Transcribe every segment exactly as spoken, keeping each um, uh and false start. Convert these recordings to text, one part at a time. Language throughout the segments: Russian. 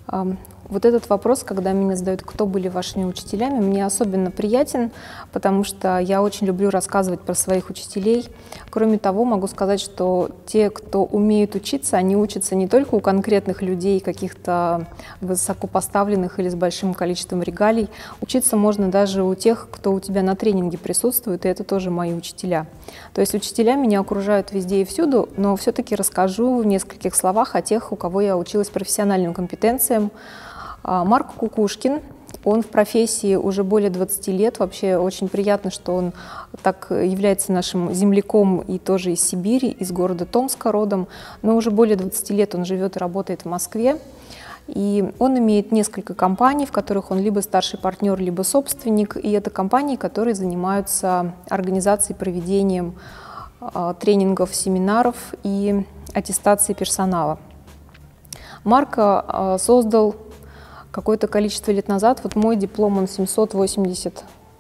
Ам, Вот этот вопрос, когда меня задают, кто были вашими учителями, мне особенно приятен, потому что я очень люблю рассказывать про своих учителей. Кроме того, могу сказать, что те, кто умеют учиться, они учатся не только у конкретных людей, каких-то высокопоставленных или с большим количеством регалий. Учиться можно даже у тех, кто у тебя на тренинге присутствует, и это тоже мои учителя. То есть учителя меня окружают везде и всюду, но все-таки расскажу в нескольких словах о тех, у кого я училась профессиональным компетенциям. Марк Кукушкин, он в профессии уже более двадцати лет. Вообще очень приятно, что он так является нашим земляком и тоже из Сибири, из города Томска родом. Но уже более двадцати лет он живет и работает в Москве. И он имеет несколько компаний, в которых он либо старший партнер, либо собственник. И это компании, которые занимаются организацией, проведением тренингов, семинаров и аттестацией персонала. Марк создал какое-то количество лет назад, вот мой диплом, он семьсот восемьдесят,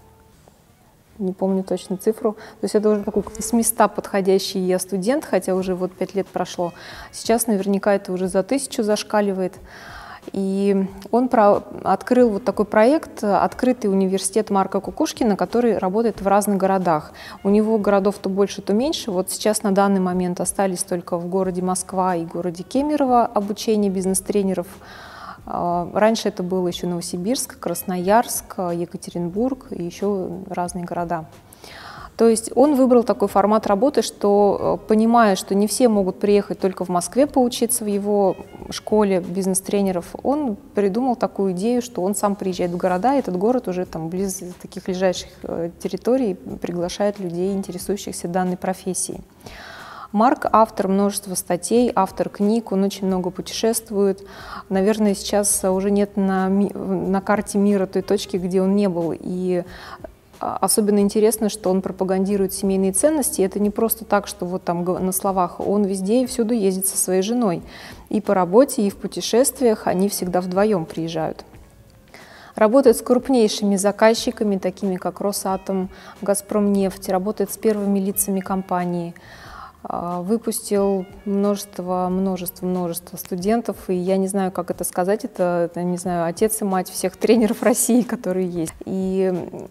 не помню точно цифру, то есть это уже такой к восьмистам подходящий я студент, хотя уже вот пять лет прошло. Сейчас наверняка это уже за тысячу зашкаливает. И он про, открыл вот такой проект «Открытый университет Марка Кукушкина», который работает в разных городах. У него городов то больше, то меньше. Вот сейчас на данный момент остались только в городе Москва и городе Кемерово обучение бизнес-тренеров. Раньше это было еще Новосибирск, Красноярск, Екатеринбург и еще разные города. То есть он выбрал такой формат работы, что, понимая, что не все могут приехать только в Москве поучиться в его школе бизнес-тренеров, он придумал такую идею, что он сам приезжает в города, и этот город уже там близ таких ближайших территорий приглашает людей, интересующихся данной профессией. Марк – автор множества статей, автор книг, он очень много путешествует. Наверное, сейчас уже нет на, на карте мира той точки, где он не был. И особенно интересно, что он пропагандирует семейные ценности. Это не просто так, что вот там на словах. Он везде и всюду ездит со своей женой. И по работе, и в путешествиях они всегда вдвоем приезжают. Работает с крупнейшими заказчиками, такими как Росатом, Газпромнефть, работает с первыми лицами компании. Выпустил множество, множество, множество студентов, и я не знаю, как это сказать, это, это, не знаю, отец и мать всех тренеров России, которые есть. И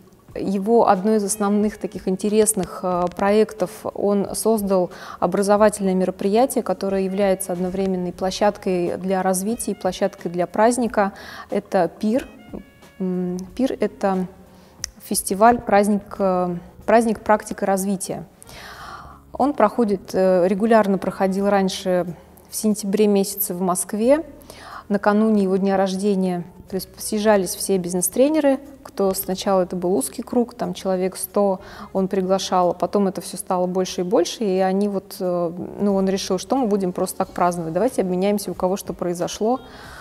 его одно из основных таких интересных проектов, он создал образовательное мероприятие, которое является одновременной площадкой для развития и площадкой для праздника. Это пир. Пир – это фестиваль, праздник, праздник практика развития. Он проходит, регулярно проходил раньше в сентябре месяце в Москве, накануне его дня рождения. То есть съезжались все бизнес-тренеры, кто сначала это был узкий круг, там человек сто он приглашал, а потом это все стало больше и больше, и они вот, ну, он решил, что мы будем просто так праздновать, давайте обменяемся, у кого что произошло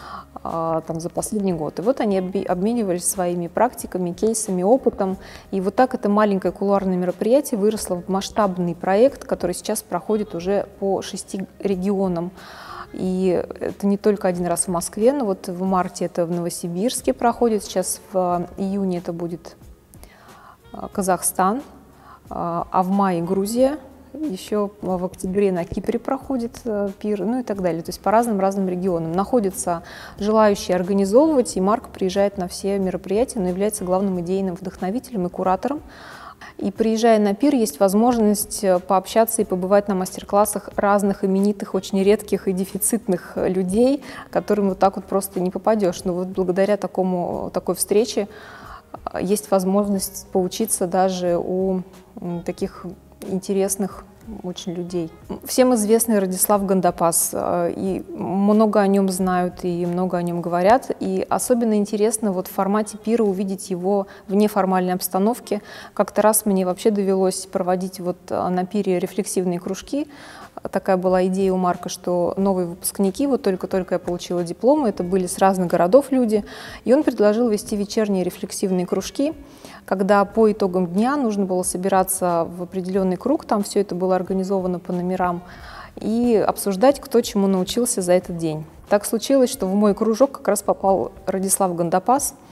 там за последний год. И вот они обменивались своими практиками, кейсами, опытом. И вот так это маленькое кулуарное мероприятие выросло в масштабный проект, который сейчас проходит уже по шести регионам. И это не только один раз в Москве, но вот в марте это в Новосибирске проходит, сейчас в июне это будет Казахстан, а в мае Грузия. Еще в октябре на Кипре проходит пир, ну и так далее. То есть по разным-разным регионам находятся желающие организовывать, и Марк приезжает на все мероприятия, но является главным идейным вдохновителем и куратором. И приезжая на пир, есть возможность пообщаться и побывать на мастер-классах разных именитых, очень редких и дефицитных людей, к которым вот так вот просто не попадешь. Но вот благодаря такому, такой встрече есть возможность поучиться даже у таких интересных очень людей. Всем известный Радислав Гандапас, и много о нем знают, и много о нем говорят. И особенно интересно вот в формате пира увидеть его в неформальной обстановке. Как-то раз мне вообще довелось проводить вот на пире рефлексивные кружки. Такая была идея у Марка, что новые выпускники, вот только-только я получила дипломы, это были с разных городов люди, и он предложил вести вечерние рефлексивные кружки, когда по итогам дня нужно было собираться в определенный круг, там все это было организовано по номерам, и обсуждать, кто чему научился за этот день. Так случилось, что в мой кружок как раз попал Радислав Гандапас,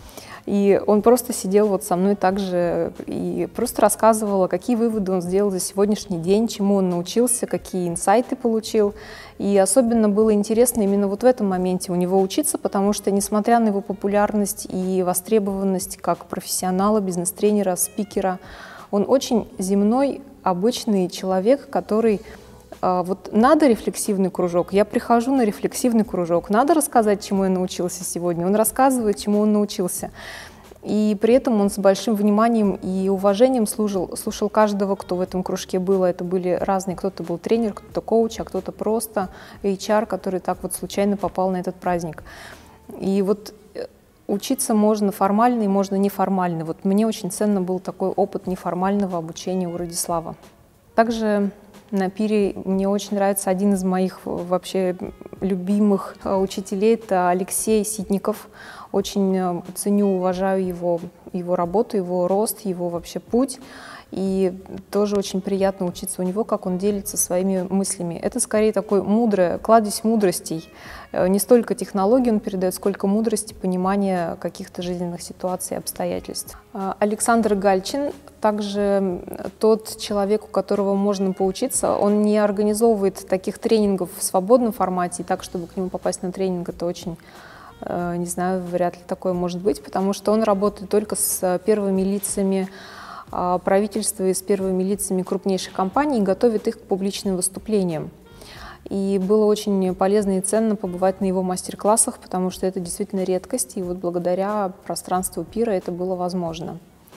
И он просто сидел вот со мной также и просто рассказывал, какие выводы он сделал за сегодняшний день, чему он научился, какие инсайты получил. И особенно было интересно именно вот в этом моменте у него учиться, потому что, несмотря на его популярность и востребованность как профессионала, бизнес-тренера, спикера, он очень земной, обычный человек, который… Вот надо рефлексивный кружок, я прихожу на рефлексивный кружок, надо рассказать, чему я научился сегодня, он рассказывает, чему он научился. И при этом он с большим вниманием и уважением слушал, слушал каждого, кто в этом кружке был. Это были разные, кто-то был тренер, кто-то коуч, а кто-то просто эйч ар, который так вот случайно попал на этот праздник. И вот учиться можно формально и можно неформально. Вот мне очень ценно был такой опыт неформального обучения у Радислава. Также на пире мне очень нравится один из моих вообще любимых учителей, это Алексей Ситников. Очень ценю, уважаю его, его работу, его рост, его вообще путь. И тоже очень приятно учиться у него, как он делится своими мыслями. Это скорее такой мудрый, кладезь мудростей. Не столько технологий он передает, сколько мудрости, понимания каких-то жизненных ситуаций и обстоятельств. Александр Гальчин также тот человек, у которого можно поучиться. Он не организовывает таких тренингов в свободном формате, и так, чтобы к нему попасть на тренинг, это очень, не знаю, вряд ли такое может быть, потому что он работает только с первыми лицами правительства и с первыми лицами крупнейших компаний и готовит их к публичным выступлениям. И было очень полезно и ценно побывать на его мастер-классах, потому что это действительно редкость, и вот благодаря пространству пира это было возможно.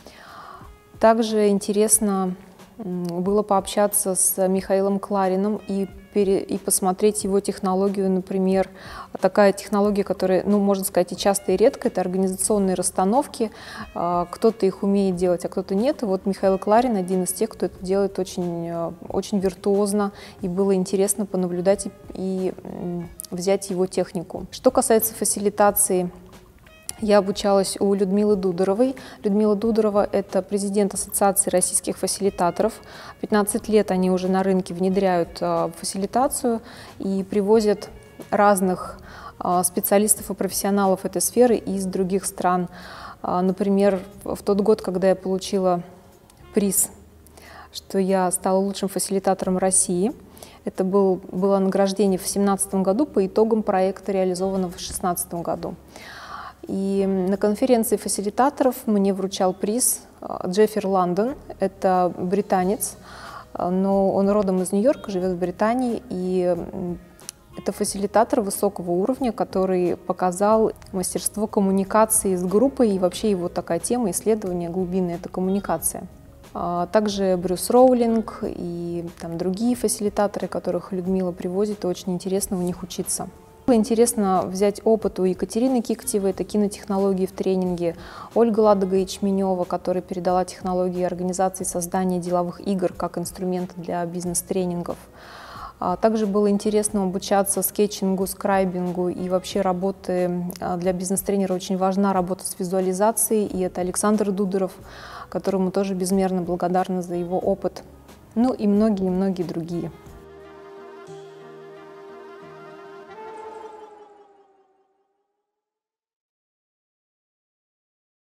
Также интересно было пообщаться с Михаилом Кларином и, пере, и посмотреть его технологию, например, такая технология, которая, ну, можно сказать, и часто, и редко, это организационные расстановки. Кто-то их умеет делать, а кто-то нет. И вот Михаил Кларин один из тех, кто это делает очень, очень виртуозно, и было интересно понаблюдать и, и взять его технику. Что касается фасилитации, я обучалась у Людмилы Дударовой. Людмила Дударова – это президент Ассоциации российских фасилитаторов. пятнадцать лет они уже на рынке внедряют фасилитацию и привозят разных специалистов и профессионалов этой сферы из других стран. Например, в тот год, когда я получила приз, что я стала лучшим фасилитатором России, это был, было награждение в две тысячи семнадцатом году по итогам проекта, реализованного в две тысячи шестнадцатом году. И на конференции фасилитаторов мне вручал приз Джеффер Лондон, это британец, но он родом из Нью-Йорка, живет в Британии, и это фасилитатор высокого уровня, который показал мастерство коммуникации с группой, и вообще его такая тема исследования глубинная – это коммуникация. Также Брюс Роулинг и там другие фасилитаторы, которых Людмила привозит, и очень интересно у них учиться. Было интересно взять опыт у Екатерины Киктевой, это кинотехнологии в тренинге, Ольга Ладога-Ячменева, которая передала технологии организации создания деловых игр как инструмент для бизнес-тренингов. Также было интересно обучаться скетчингу, скрайбингу и вообще работы для бизнес-тренера очень важна работа с визуализацией, и это Александр Дударов, которому тоже безмерно благодарна за его опыт, ну и многие-многие другие.